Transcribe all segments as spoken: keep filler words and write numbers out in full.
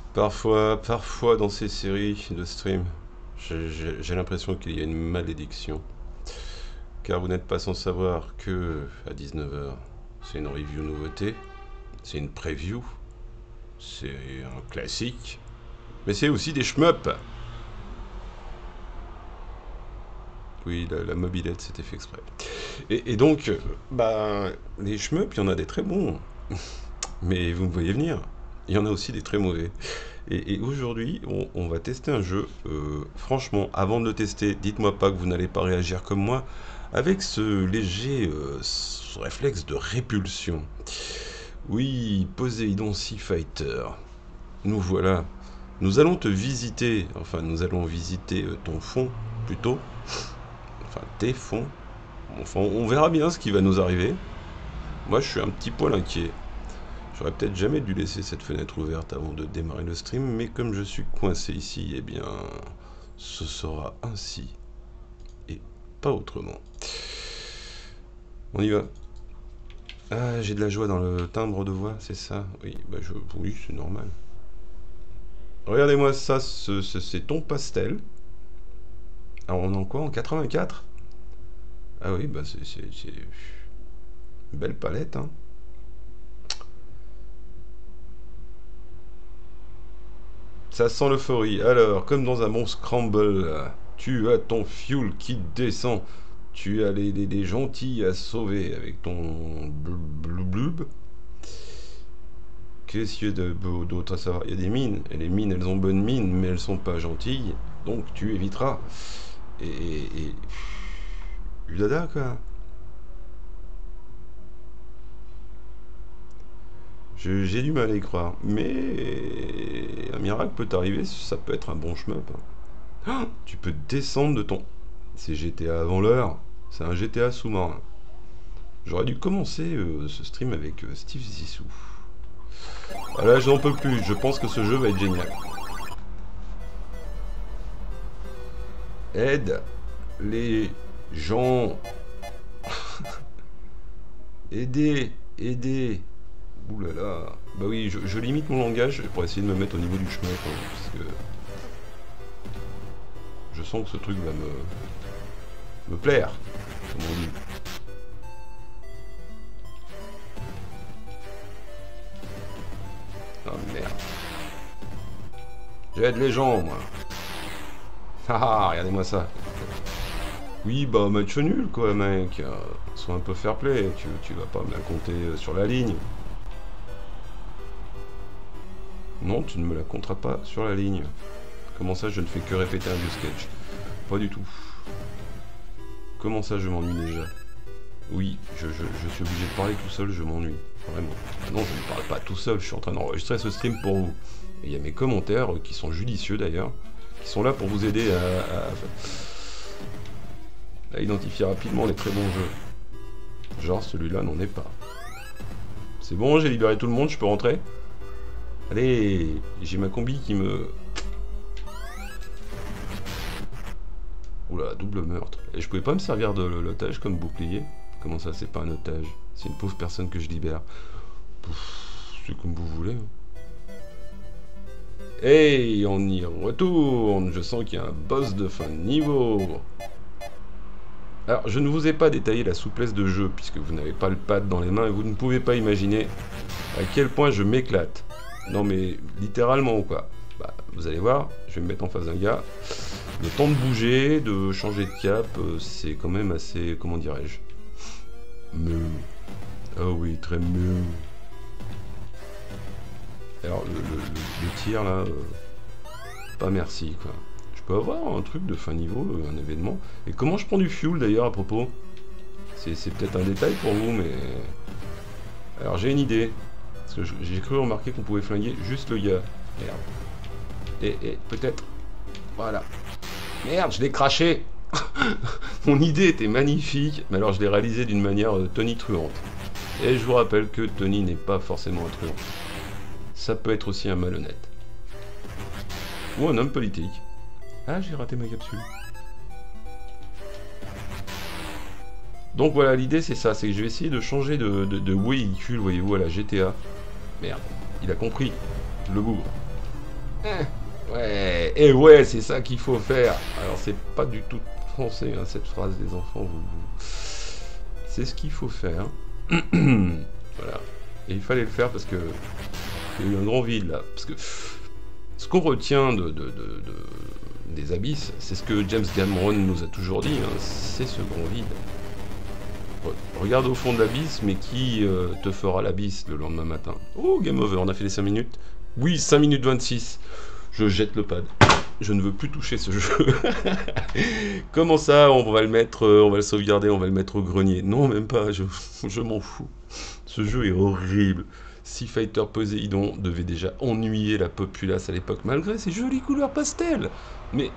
Parfois, parfois dans ces séries de stream, j'ai j'ai- j'ai l'impression qu'il y a une malédiction. Car vous n'êtes pas sans savoir que à dix-neuf heures, c'est une review nouveauté, c'est une preview, c'est un classique, mais c'est aussi des shmups. Oui, la, la mobilette, c'était fait exprès. Et, et donc, euh, bah, les shmups, il y en a des très bons, mais vous me voyez venir. Il y en a aussi des très mauvais. Et, et aujourd'hui, on, on va tester un jeu. Euh, franchement, avant de le tester, dites-moi pas que vous n'allez pas réagir comme moi, avec ce léger euh, ce réflexe de répulsion. Oui, Poséidon Sea Fighter. Nous voilà. Nous allons te visiter, enfin nous allons visiter euh, ton fond plutôt, enfin tes fonds. Enfin, on verra bien ce qui va nous arriver. Moi, je suis un petit poil inquiet. J'aurais peut-être jamais dû laisser cette fenêtre ouverte avant de démarrer le stream, mais comme je suis coincé ici, eh bien, ce sera ainsi et pas autrement. On y va. Ah, j'ai de la joie dans le timbre de voix, c'est ça? Oui, bah je, oui, c'est normal. Regardez-moi ça, ce- ce- c'est ton pastel. Alors on est en quoi? En quatre-vingt-quatre? Ah oui, bah c'est c'est- c'est une belle palette, hein. Ça sent l'euphorie. Alors, comme dans un bon scramble, tu as ton fuel qui descend. Tu as les, les, les gentils à sauver avec ton blub blub. Qu'est-ce qu'il y a de beau d'autre à savoir? Il y a des mines. Et les mines, elles ont bonne mine, mais elles sont pas gentilles. Donc tu éviteras. Et. et, et... Udada, quoi. Je- J'ai du mal à y croire. Mais. Un miracle peut arriver, ça peut être un bon shmup, hein. Ah, tu peux descendre de ton. C'est G T A avant l'heure. C'est un G T A sous-marin. J'aurais dû commencer euh, ce stream avec euh, Steve Zissou. Ah là, je n'en peux plus. Je pense que ce jeu va être génial. Aide les gens. Aidez, aidez. Ouh là là. Bah oui, je, je limite mon langage pour essayer de me mettre au niveau du chemin, hein, parce que je sens que ce truc va me, me plaire, comme on dit. Ah merde. J'aide les gens, moi. Ah ah, regardez-moi ça. Oui, bah match nul, quoi, mec. Euh, sois un peu fair play. Tu, tu vas pas me la compter euh, sur la ligne. Non, tu ne me la compteras pas sur la ligne. Comment ça, je ne fais que répéter un vieux sketch? Pas du tout. Comment ça, je m'ennuie déjà? Oui, je, je- je suis obligé de parler tout seul, je m'ennuie. Vraiment. Non, je ne parle pas tout seul, je suis en train d'enregistrer ce stream pour vous. Et il y a mes commentaires, euh, qui sont judicieux d'ailleurs, qui sont là pour vous aider à, à- à identifier rapidement les très bons jeux. Genre, celui-là n'en est pas. C'est bon, j'ai libéré tout le monde, je peux rentrer? Allez, j'ai ma combi qui me... Oula, double meurtre. Et je pouvais pas me servir de l'otage comme bouclier? Comment ça, c'est pas un otage? C'est une pauvre personne que je libère. Pouf, c'est comme vous voulez, hein. Hey, on y retourne. Je sens qu'il y a un boss de fin de niveau. Alors, je ne vous ai pas détaillé la souplesse de jeu, puisque vous n'avez pas le pad dans les mains et vous ne pouvez pas imaginer à quel point je m'éclate. Non mais, littéralement quoi. Bah, vous allez voir, je vais me mettre en face d'un gars. Le temps de bouger, de changer de cap, euh, c'est quand même assez, comment dirais-je, meu. Ah oui, très meu. Alors, le, le- le- le tir là, euh, pas merci quoi. Je peux avoir un truc de fin niveau, euh, un événement. Et comment je prends du fuel d'ailleurs à propos? C'est c'est peut-être un détail pour vous, mais. Alors j'ai une idée. Parce que je- j'ai cru remarquer qu'on pouvait flinguer juste le gars. Merde. Et, et peut-être. Voilà. Merde, je l'ai craché. Mon idée était magnifique, mais alors je l'ai réalisée d'une manière euh, tonitruante. Et je vous rappelle que Tony n'est pas forcément un truand. Ça peut être aussi un malhonnête. Ou un homme politique. Ah, j'ai raté ma capsule. Donc voilà, l'idée c'est ça, c'est que je vais essayer de changer de, de, de véhicule, voyez-vous, à la G T A. Merde, il a compris, le bougre. Hein, ouais, et ouais, c'est ça qu'il faut faire. Alors, c'est pas du tout français, hein, cette phrase des enfants. Vous, vous- C'est ce qu'il faut faire. Voilà. Et il fallait le faire parce que il y a eu un grand vide là. Parce que ce qu'on retient de, de- de- de- des abysses, c'est ce que James Cameron nous a toujours dit, hein, c'est ce grand vide. Re- Regarde au fond de l'abysse, mais qui euh, te fera l'abysse le lendemain matin? Oh, game over, on a fait les cinq minutes. Oui, cinq minutes vingt-six. Je jette le pad. Je ne veux plus toucher ce jeu. Comment ça, on va le mettre, euh, on va le sauvegarder, on va le mettre au grenier? Non, même pas, je, je m'en fous. Ce jeu est horrible. Sea Fighter Poseidon devait déjà ennuyer la populace à l'époque, malgré ses jolies couleurs pastel. Mais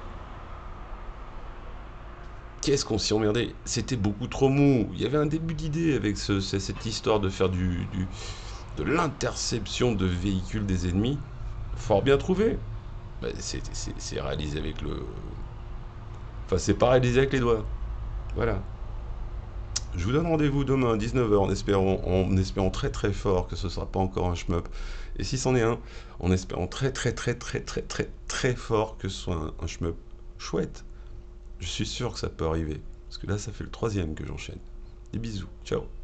qu'est-ce qu'on s'y emmerdait? C'était beaucoup trop mou. Il y avait un début d'idée avec ce- ce- cette histoire de faire du, du- de l'interception de véhicules des ennemis. Fort bien trouvé. Bah, c'est c'est- c'est réalisé avec le... Enfin, c'est pas réalisé avec les doigts. Voilà. Je vous donne rendez-vous demain à dix-neuf heures en espérant, en espérant très très fort que ce sera pas encore un shmup. Et si c'en est un, en espérant très très très très très très très fort que ce soit un, un shmup chouette. Je suis sûr que ça peut arriver. Parce que là, ça fait le troisième que j'enchaîne. Des bisous. Ciao.